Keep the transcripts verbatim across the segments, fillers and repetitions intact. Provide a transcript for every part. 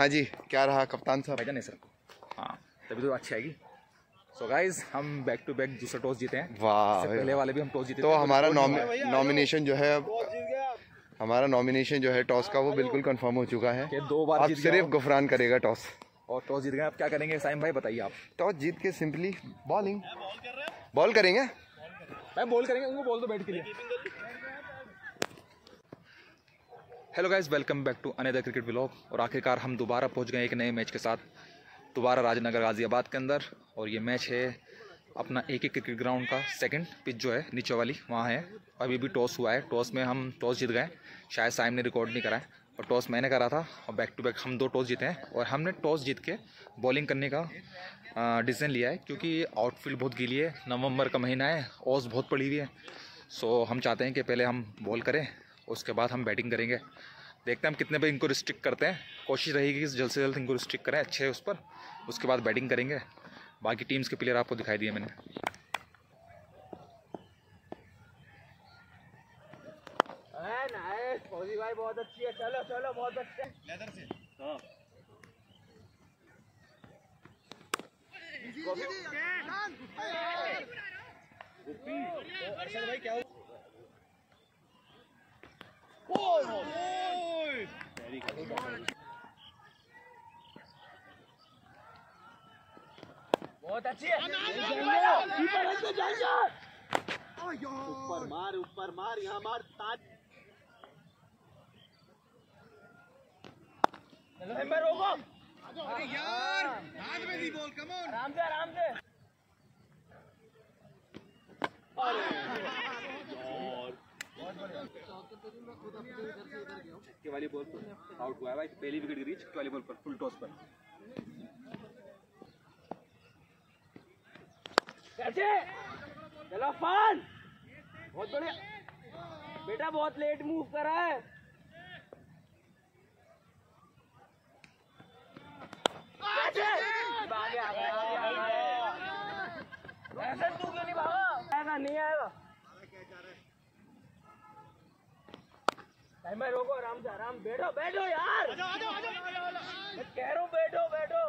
हाँ जी, क्या रहा कप्तान साहब? भाईजान नहीं सर, हाँ तभी तो अच्छी आएगी। सो गाइज हम बैक टू बैक दूसरा टॉस जीते हैं। वाह, पहले वाले भी हम टॉस जीते तो थे, हमारा नॉमिनेशन जो है हमारा नॉमिनेशन जो है टॉस का वो बिल्कुल कंफर्म हो चुका है। दो बार अब सिर्फ गुफरान करेगा टॉस। और टॉस जीत गए, आप क्या करेंगे साइम भाई बताइए आप? टॉस जीत के सिंपली बॉलिंग बॉल करेंगे भाई, बॉल करेंगे, उनको बोल दो बैट के लिए। Hello guys, welcome back to another cricket vlog. और आखिरकार हम दोबारा पहुंच गए एक नए मैच के साथ, दोबारा राजनगर गाजियाबाद के अंदर। और ये मैच है अपना एक एक क्रिकेट ग्राउंड का सेकंड पिच जो है नीचे वाली, वहाँ है। अभी भी टॉस हुआ है, टॉस में हम टॉस जीत गए। शायद साइम ने रिकॉर्ड नहीं करा है, और टॉस मैंने करा था। और बैक टू बैक हम दो टॉस जीते हैं। और हमने टॉस जीत के बॉलिंग करने का डिसीजन लिया है, क्योंकि आउटफील्ड बहुत गीली है, नवंबर का महीना है, ओस बहुत पड़ी हुई है। सो हम चाहते हैं कि पहले हम बॉल करें, उसके बाद हम बैटिंग करेंगे। देखते हैं हम कितने पे इनको रिस्ट्रिक्ट करते हैं। कोशिश रहेगी कि जल्द से जल्द इनको रिस्ट्रिक्ट करें अच्छे उस पर, उसके बाद बैटिंग करेंगे। बाकी टीम्स के प्लेयर आपको दिखाई दिए मैंने। फौजी भाई बहुत अच्छी है, चलो चलो बहुत अच्छे लेदर से। हाँ अर्शद भाई क्या बहुत अच्छी है। ऊपर मार, ऊपर मार, यहाँ मार, ताज रोको। अरे यार, हाथ में दी बॉल, कम ऑन, आराम से आराम से। अरे छक्के वाली बॉल पर आउट हुआ है भाई, पहली विकेट गिरी छक्के वाली बॉल पर, फुल टॉस पर। कैसे? चलो फन, बहुत बढ़िया बेटा, बहुत लेट मूव करा है। ऐसे तू क्यों नहीं भागा? आएगा नहीं आएगा। मैं रोको, आराम से आराम, बैठो बैठो यार, मैं कह रहा हूँ बैठो बैठो।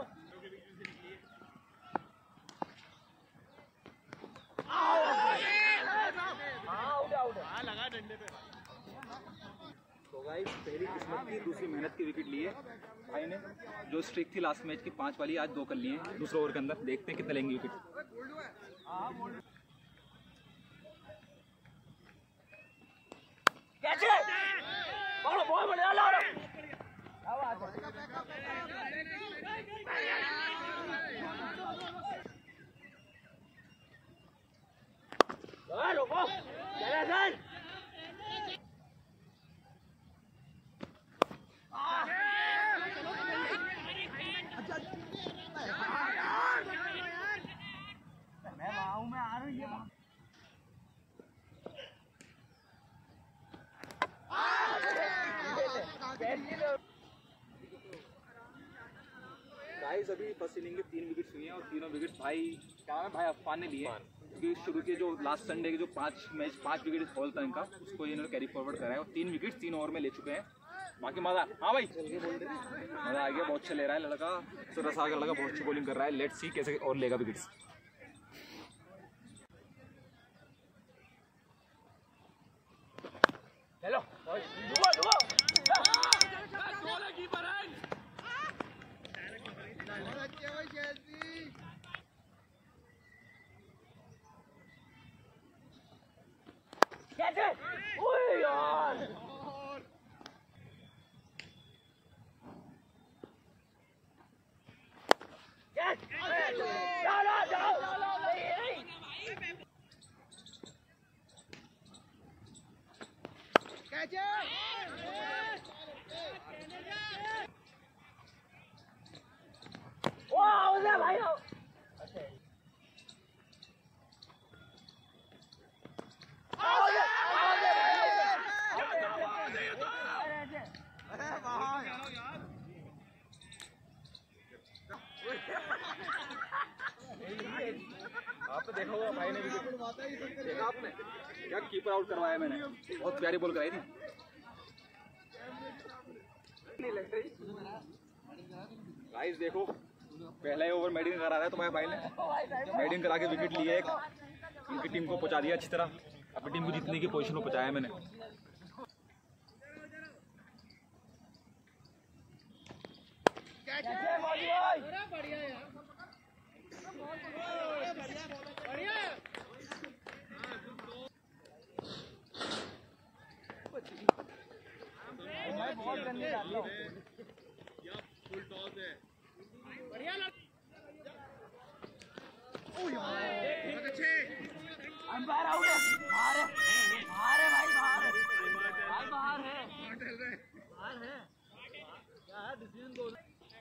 आउट आउट लगा डंडे पे। तो गाइस पहली किस्मत की, दूसरी मेहनत की विकेट लिए भाई ने। जो स्ट्रिक थी लास्ट मैच की पांच वाली, आज दो कर लिए हैं दूसरे ओवर के अंदर। देखते हैं कितने लेंगे विकेट। कैसे? बहुत बहुत बढ़िया ला रहा। रुको, चले सर। मैं वहाँ हूँ, मैं आ रही हूँ। गाइस अभी फर्स्ट इनिंग के तीन विकेट्स हुई हैं, और तीनों विकेट्स भाई क्या है भाई अफान ने लिए। क्योंकि शुरू के जो लास्ट संडे के जो पांच मैच पांच विकेट हॉल था इनका, उसको इन्होंने कैरी फॉरवर्ड करा है। और तीन विकेट तीन ओवर में ले चुके हैं। बाकी मजा, हाँ भाई मजा आ गया, बहुत अच्छा ले रहा है लड़का। रसा का लड़का बहुत अच्छी बॉलिंग कर रहा है। लेट्स सी कैसे और लेगा विकेट्स। हेलो दुआ दुआ कैसे? ओए यार, जाओ जाओ कैसे? ओ आओ ना भाई, आओ। आपने देखा होगा भाई ने विकेट देखा आपने क्या कीपर आउट करवाया मैंने, बहुत प्यारी बॉल कराई थी। गाइस देखो पहला ही ओवर मेडिन करा रहा है तुम्हारे भाई ने, मेडिन करा के विकेट लिए एक, उनकी टीम को पहुंचा दिया अच्छी तरह, अपनी टीम को जीतने की पोजीशन में पहुंचाया मैंने। अंपायर आउट है, बाहर है, बाहर है भाई, बाहर है भाई, बाहर है, बाहर है क्या है डिसीजन दो।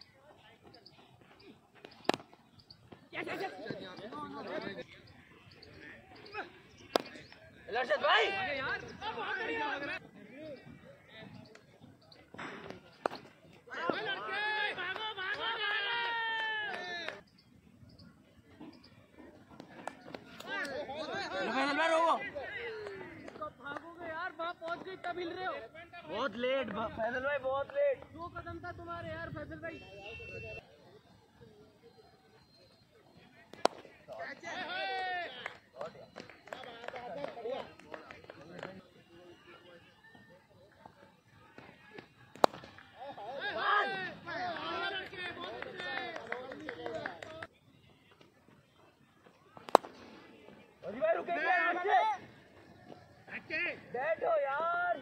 लर्षद भाई भागोगे यार, वहाँ पहुँच गई तब हिल रहे हो। बहुत लेट फैसल भाई, बहुत लेट। दो कदम था तुम्हारे यार फैसल भाई। भाई रुकेंगे, बैठो यार।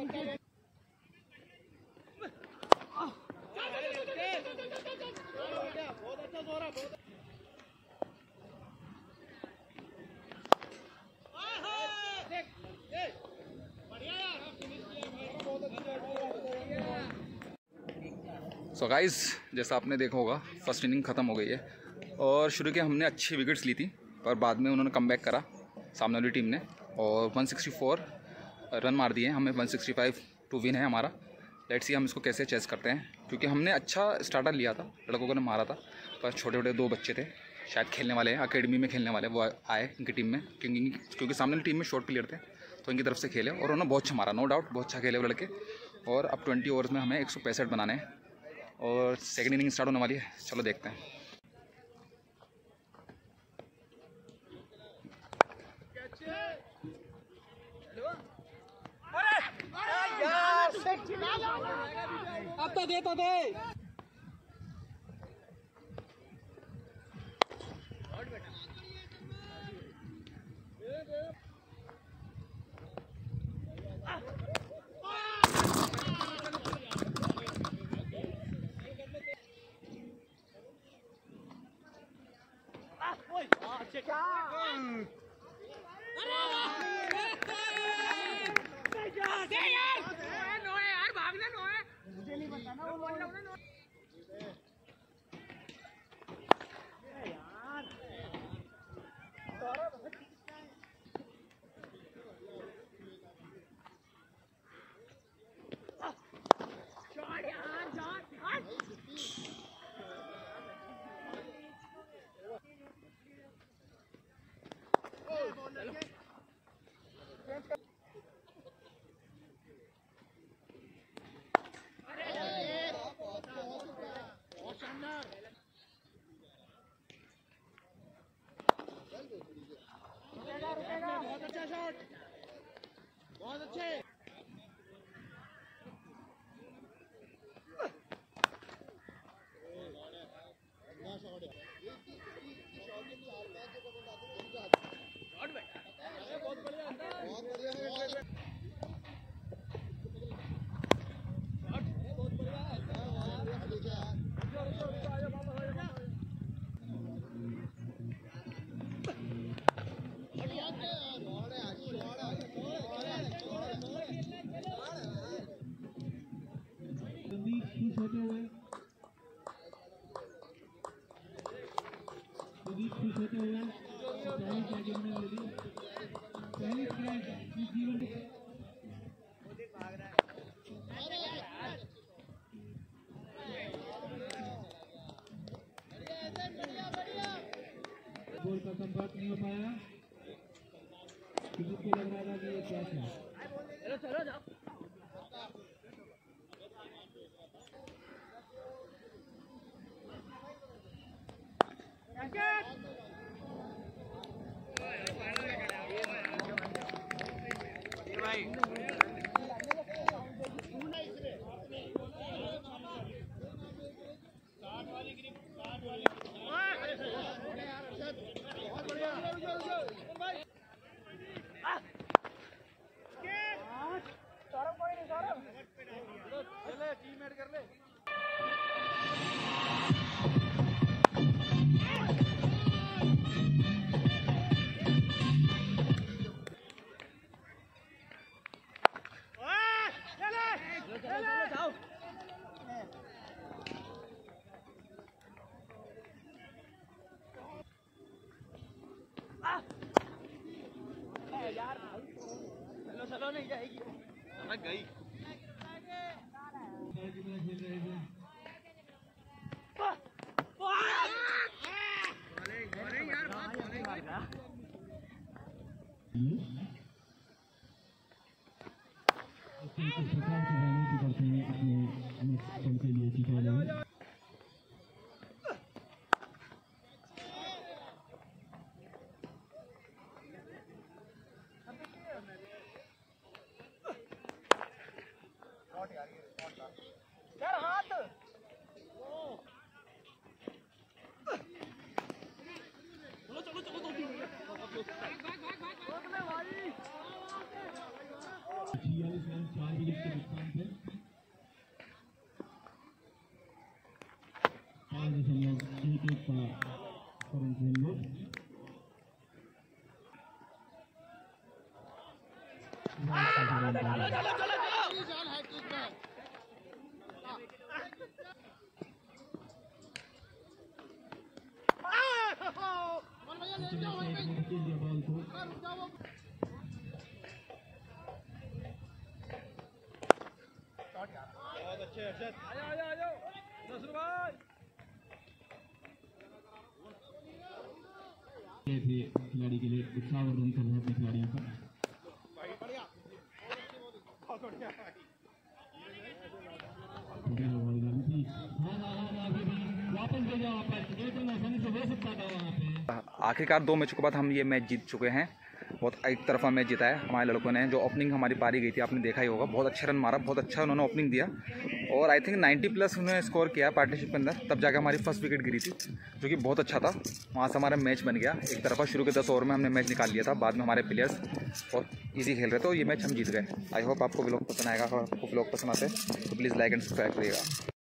सो गाइस जैसा आपने देखा होगा फर्स्ट इनिंग ख़त्म हो गई है और शुरू के हमने अच्छी विकेट्स ली थी, पर बाद में उन्होंने कमबैक करा सामने वाली टीम ने और एक सौ चौंसठ रन मार दिए। हमें एक सौ पैंसठ टू विन है हमारा। लेट्स सी हम इसको कैसे चेस करते हैं, क्योंकि हमने अच्छा स्टार्टर लिया था, लड़कों ने मारा था, पर छोटे छोटे दो बच्चे थे शायद खेलने वाले हैं, अकेडमी में खेलने वाले, वो आए इनकी टीम में, क्योंकि क्योंकि सामने वाली टीम में शॉर्ट प्लेयर थे तो इनकी तरफ से खेले और उन्होंने बहुत अच्छा मारा, नो डाउट बहुत अच्छा खेले वो लड़के। और अब ट्वेंटी ओवर्स में हमें एक सौ पैंसठ बनाने हैं और सेकेंड इनिंग स्टार्ट होने वाली है, चलो देखते हैं। अब तो दे तो दे। बहुत अच्छा शॉट, बहुत अच्छे। खुश होते हुए सुदीप खुश होते हुए पहली कैटेगरी में ले ली पहली फ्लैग इस जीवन गोल का संपर्क नहीं हो पाया, सुदीप को लग रहा था कि ये कैच है। चलो चलो जाओ। चलो चलो नहीं जाएगी गई चार विकेट के नुकसान थे चार दशमलव एक एक का करंट खेल खिलाड़ी के लिए उत्साह वर्धन कर रहे अपने खिलाड़ियों का आखिरकार दो मैचों के बाद हम ये मैच जीत चुके हैं। बहुत एक तरफा मैच जीता है हमारे लड़कों ने। जो ओपनिंग हमारी पारी गई थी आपने देखा ही होगा, बहुत अच्छा रन मारा, बहुत अच्छा उन्होंने ओपनिंग दिया और आई थिंक नाइन्टी प्लस उन्होंने स्कोर किया पार्टनरशिप के अंदर। तब जाकर हमारी फर्स्ट विकेट गिरी थी जो कि बहुत अच्छा था। वहाँ से हमारा मैच बन गया एक तरफा। शुरू के दस ओवर में हमने मैच निकाल लिया था, बाद में हमारे प्लेयर्स बहुत ईजी खेल रहे थे तो ये मैच हम जीत गए। आई होप आपको व्लॉग पसंद आएगा और आपको व्लॉग पसंद आते हैं तो प्लीज़ लाइक एंड सब्सक्राइब करिएगा।